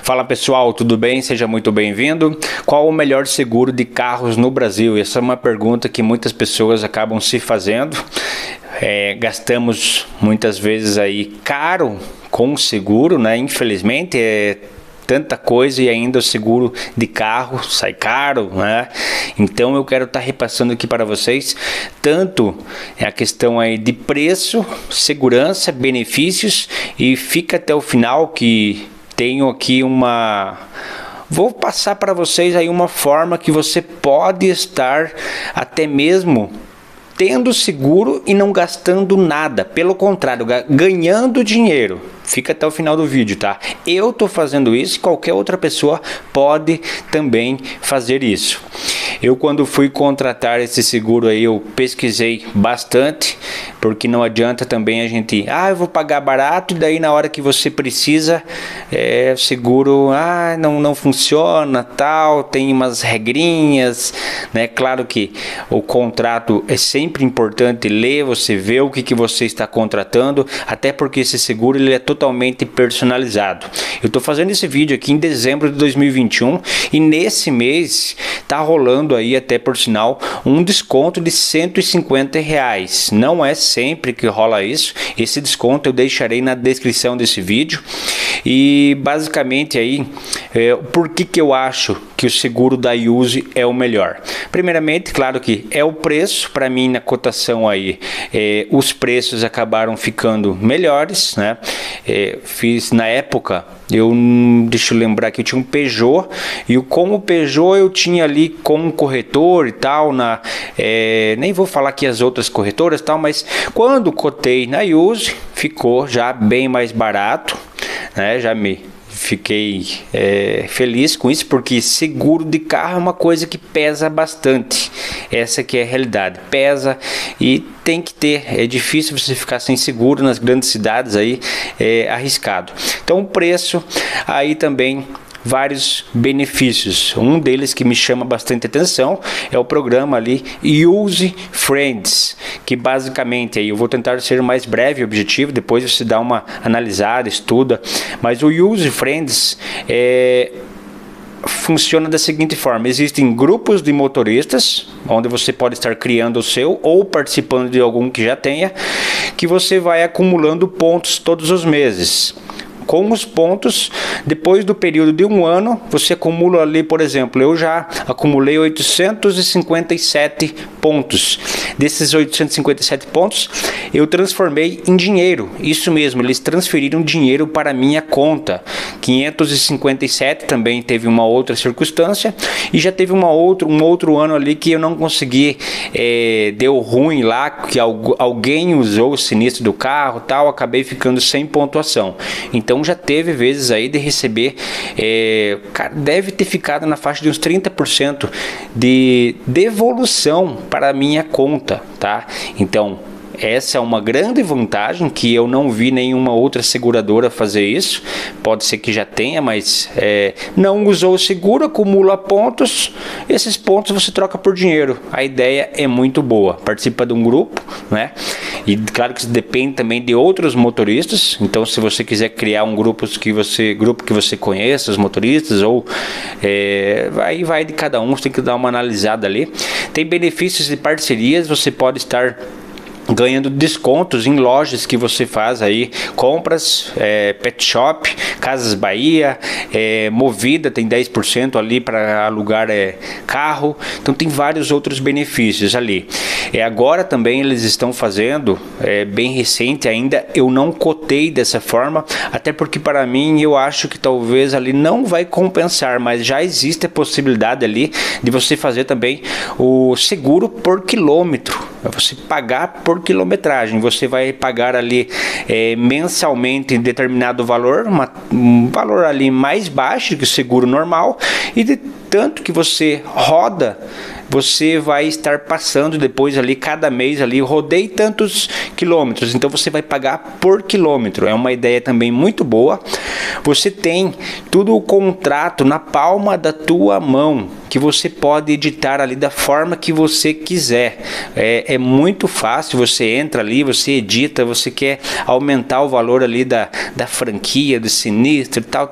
Fala pessoal, tudo bem? Seja muito bem-vindo. Qual o melhor seguro de carros no Brasil? Essa é uma pergunta que muitas pessoas acabam se fazendo. Gastamos muitas vezes aí caro com o seguro, né? Infelizmente é tanta coisa e ainda o seguro de carro sai caro, né? Então eu quero estar repassando aqui para vocês tanto a questão aí de preço, segurança, benefícios, e fica até o final que tenho aqui vou passar para vocês aí uma forma que você pode estar até mesmo tendo seguro e não gastando nada, pelo contrário, ganhando dinheiro. Fica até o final do vídeo, tá? Eu tô fazendo isso e qualquer outra pessoa pode também fazer isso. Eu, quando fui contratar esse seguro aí, eu pesquisei bastante, porque não adianta também a gente, eu vou pagar barato, e daí na hora que você precisa, o seguro, não funciona, tal, tem umas regrinhas, né? Claro que o contrato é sempre importante ler, você vê o que você está contratando, até porque esse seguro ele é totalmente personalizado. Eu estou fazendo esse vídeo aqui em dezembro de 2021 e nesse mês tá rolando aí, até por sinal, um desconto de R$150. Não é sempre que rola isso. Esse desconto eu deixarei na descrição desse vídeo. E basicamente aí, por que eu acho que o seguro da Use é o melhor? Primeiramente, claro que é o preço. Para mim, na cotação aí, os preços acabaram ficando melhores, né? Fiz na época, deixa eu lembrar que eu tinha um Peugeot, e com o Peugeot eu tinha ali com um corretor e tal, nem vou falar aqui as outras corretoras e tal, mas quando cotei na Use, ficou já bem mais barato, né? Já fiquei feliz com isso, porque seguro de carro é uma coisa que pesa bastante. Essa que é a realidade, pesa e tem que ter. É difícil você ficar sem seguro nas grandes cidades aí, é arriscado. Então o preço, aí também vários benefícios. Um deles que me chama bastante atenção é o programa ali Use Friends, que basicamente aí eu vou tentar ser mais breve e objetivo, depois você dá uma analisada, estuda, mas o Use Friends funciona da seguinte forma: existem grupos de motoristas, onde você pode estar criando o seu ou participando de algum que já tenha, que você vai acumulando pontos todos os meses. Com os pontos, depois do período de um ano, você acumula ali, por exemplo, eu já acumulei 857 pontos. Desses 857 pontos, eu transformei em dinheiro. Isso mesmo, eles transferiram dinheiro para a minha conta. 557 também teve uma outra circunstância, e já teve um outro ano ali que eu não consegui, deu ruim lá, que alguém usou o sinistro do carro, tal, acabei ficando sem pontuação. Então já teve vezes aí de receber, cara, deve ter ficado na faixa de uns 30% de devolução para a minha conta, tá? Então essa é uma grande vantagem que eu não vi nenhuma outra seguradora fazer isso. Pode ser que já tenha, mas não usou o seguro, acumula pontos. Esses pontos você troca por dinheiro. A ideia é muito boa. Participa de um grupo, né? E claro que isso depende também de outros motoristas. Então, se você quiser criar um grupo que você conheça, os motoristas, ou vai de cada um. Você tem que dar uma analisada ali. Tem benefícios de parcerias. Você pode estar ganhando descontos em lojas que você faz aí, compras, Pet Shop, Casas Bahia, Movida tem 10% ali para alugar carro. Então tem vários outros benefícios ali. Agora também eles estão fazendo, bem recente ainda, eu não cotei dessa forma, até porque para mim eu acho que talvez ali não vai compensar, mas já existe a possibilidade ali de você fazer também o seguro por quilômetro. Você pagar por quilometragem, você vai pagar ali mensalmente em determinado valor, um valor ali mais baixo que o seguro normal, e de tanto que você roda, você vai estar passando depois ali, cada mês ali, rodei tantos quilômetros, então você vai pagar por quilômetro. É uma ideia também muito boa. Você tem tudo o contrato na palma da tua mão, que você pode editar ali da forma que você quiser. É muito fácil, você entra ali, você edita, você quer aumentar o valor ali da franquia, do sinistro e tal, tem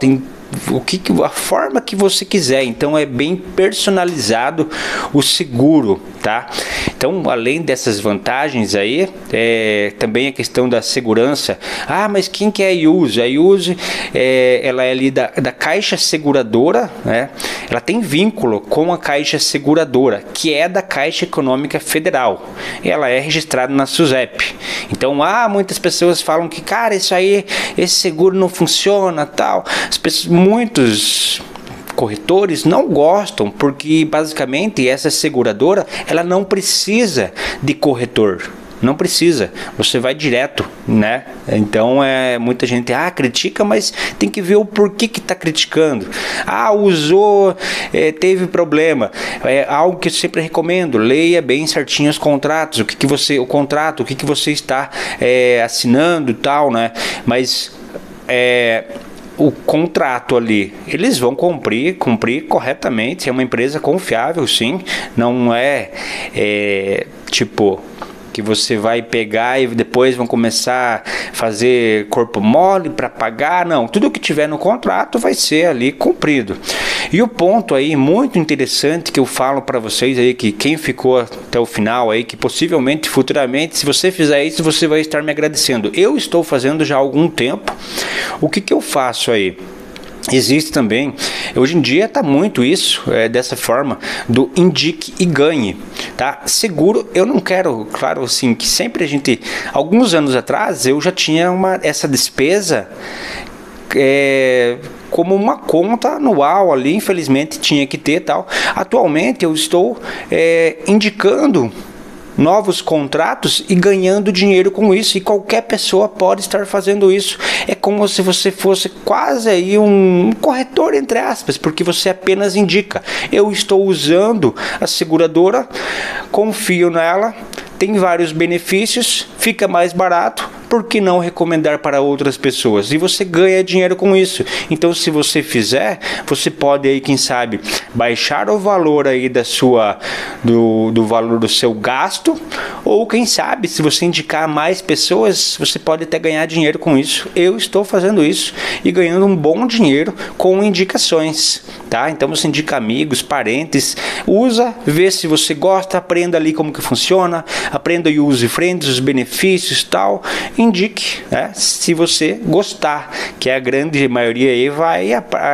a forma que você quiser. Então é bem personalizado o seguro, tá? Então, além dessas vantagens aí, também a questão da segurança. Mas quem que é a Iuse? A Iuse, ela é ali da Caixa Seguradora, né? Ela tem vínculo com a Caixa Seguradora, que é da Caixa Econômica Federal. Ela é registrada na SUSEP. Então, muitas pessoas falam que, cara, esse seguro não funciona, tal. Muitos corretores não gostam, porque basicamente essa seguradora, ela não precisa de corretor. Não precisa, você vai direto, né? Então muita gente critica, mas tem que ver o porquê que está criticando. Usou, teve problema. É algo que eu sempre recomendo: leia bem certinho os contratos, o que você está assinando e tal, né? Mas o contrato ali, eles vão cumprir corretamente. É uma empresa confiável, sim. Não é tipo que você vai pegar e depois vão começar a fazer corpo mole para pagar. Não, tudo que tiver no contrato vai ser ali cumprido. E o ponto aí muito interessante que eu falo para vocês aí, que quem ficou até o final aí, que possivelmente futuramente, se você fizer isso, você vai estar me agradecendo. Eu estou fazendo já há algum tempo. O que eu faço aí? Existe também, hoje em dia está muito isso, dessa forma, do indique e ganhe, tá? Seguro, eu não quero, claro assim, que sempre alguns anos atrás, eu já tinha essa despesa como uma conta anual ali, infelizmente tinha que ter tal. Atualmente eu estou indicando novos contratos e ganhando dinheiro com isso, e qualquer pessoa pode estar fazendo isso. É como se você fosse quase aí um corretor, entre aspas, porque você apenas indica: eu estou usando a seguradora, confio nela, tem vários benefícios, fica mais barato, por que não recomendar para outras pessoas? E você ganha dinheiro com isso. Então, se você fizer, você pode aí, quem sabe, baixar o valor aí do valor do seu gasto, ou quem sabe, se você indicar mais pessoas, você pode até ganhar dinheiro com isso. Eu estou fazendo isso e ganhando um bom dinheiro com indicações, tá? Então você indica amigos, parentes, usa, vê se você gosta, aprenda ali como que funciona, aprenda o user friends, os benefícios, tal. Indique, né? Se você gostar, que a grande maioria aí vai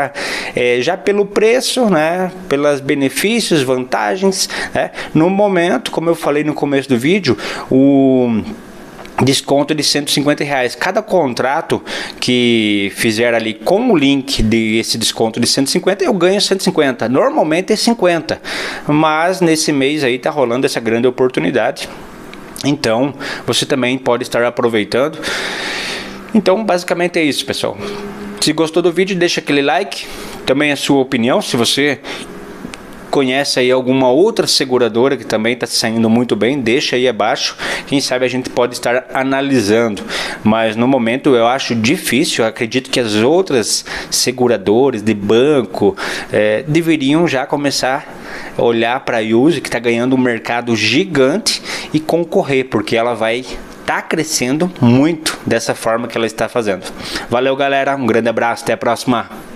já pelo preço, né? Pelos benefícios, vantagens, né? No momento, como eu falei no começo do vídeo, o desconto de R$150. Cada contrato que fizer ali com o link desse desconto de 150, eu ganho 150. Normalmente é 50, mas nesse mês aí tá rolando essa grande oportunidade. Então, você também pode estar aproveitando. Então, basicamente é isso, pessoal. Se gostou do vídeo, deixa aquele like. Também a sua opinião, se você conhece aí alguma outra seguradora que também está saindo muito bem, deixa aí abaixo. Quem sabe a gente pode estar analisando. Mas no momento eu acho difícil. Eu acredito que as outras seguradoras de banco deveriam já começar a olhar para a Iuse, que está ganhando um mercado gigante, e concorrer, porque ela vai estar crescendo muito dessa forma que ela está fazendo. Valeu, galera, um grande abraço, até a próxima.